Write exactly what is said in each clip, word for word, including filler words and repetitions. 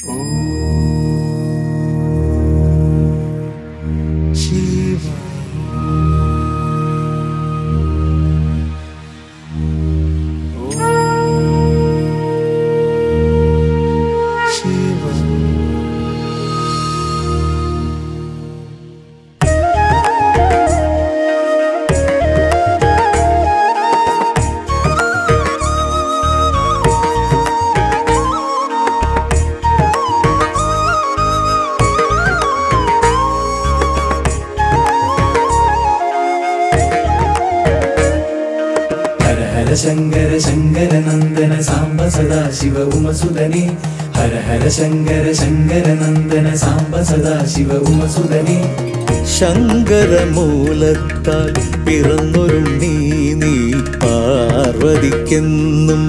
शंकर शंकर नंदन सांब सदा शिव उमसुदने हर हर शंकर शंकर नंदन सांब सदा शिव उमसुदने ശങ്കരമൂലത്താൽ പിറന്നൊരുണ്ണീ നീ പാർവതിക്കെന്നും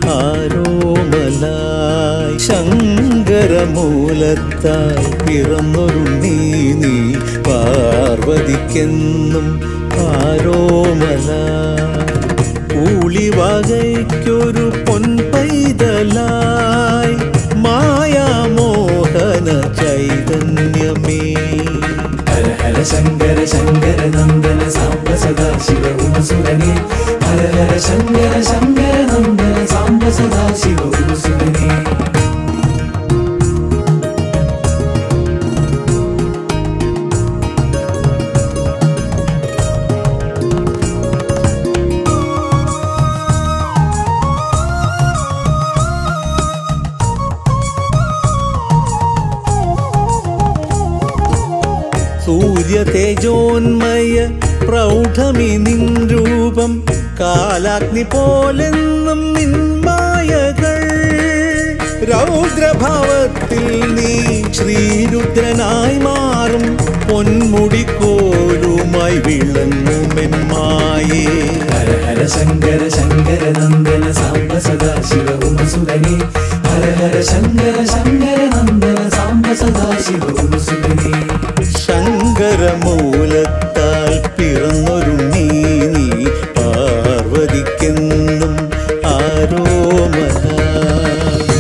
ആരോമലായി ശങ്കരമൂലത്താൽ പിറന്നൊരുണ്ണീ നീ പാർവതിക്കെന്നും ആരോമലായി ൂളിവകയ്ക്കൊരു പൊൻപൈതലായി മായാമോഹന ചൈതന്യമേ ഹര ഹര ശങ്കര ശങ്കര നന്ദന സാംബ സദാ ശിവ ഉമസുദനെ ഹര ഹര ശങ്കര ശങ്കര നന്ദന സാംബ സദാ ശിവ ഉമസുദനെ സൂര്യതേജോന്മയ പ്രൗഢമി നിൻ രൂപം കാലാഗ്നി പോലെന്നും നിന്മായകൾ രൗദ്രഭാവത്തിൽ നീ ശ്രീരുദ്രനായി മാറും പൊന്മുടിക്കോലുമായി വിളങ്ങുമെന്മായേ ഹര ഹര ശങ്കര ശങ്കര നന്ദന സാംബ സദാ ശിവ ഉമസുദനെ ഹര ഹര ശങ്കര ശങ്കര നന്ദന സാംബ സദാ ശിവ ഉമസുദനെ ശങ്കരമൂലത്താൽ പിറന്നൊരുണ്ണീ നീ പാർവതിക്കെന്നും ആരോമലായി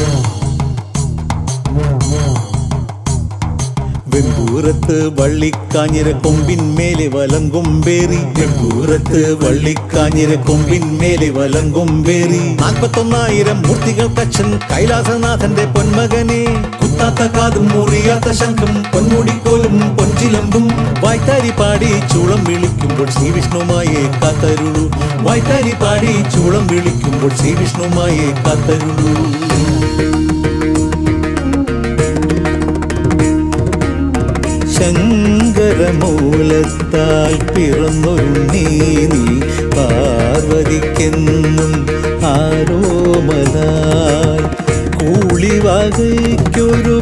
വെമ്പൂരത്ത് വള്ളിക്കാഞ്ഞിര കൊമ്പിന്മേലെ വലങ്കൊമ്പേറി വെമ്പൂരത്ത് വള്ളിക്കാഞ്ഞിര കൊമ്പിന്മേലെ വലങ്കൊമ്പേറി നാൽപ്പത്തൊന്നായിരം മൂർത്തികൾ കച്ചൻ കൈലാസനാഥന്റെ പൊന്മകനെ കുത്താത്ത കാതും മുറിയാത്ത ശംഖും പൊന്മുടിക്കോലും പൊൻചിലമ്പും വായ്ത്താരി പാടി ചൂളം വിളിക്കുമ്പോൾ ശ്രീവിഷ്ണുമായെ കാത്തരുളു വായ്ത്താരി പാടി ചൂളം വിളിക്കുമ്പോൾ ശ്രീവിഷ്ണുമായെ കാത്തരുളു ശങ്കരമൂലത്താൽ പിറന്നൊരുണ്ണീ നീ പാർവതിക്കെന്നും ആരോമലായി കൂളിവകയ്ക്കൊരു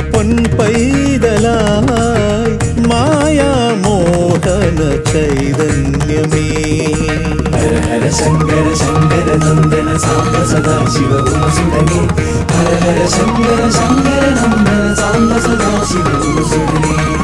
പൊൻപൈതലായി മായാമോഹന ചൈതന്യമേ ഹര ഹര ശങ്കര ശങ്കര നന്ദന സാംബ സദാ ശിവ ഉമസുദനെ ഹര ഹര ശങ്കര ശങ്കര നന്ദന സാംബ സദാ ശിവ ഉമസുദനെ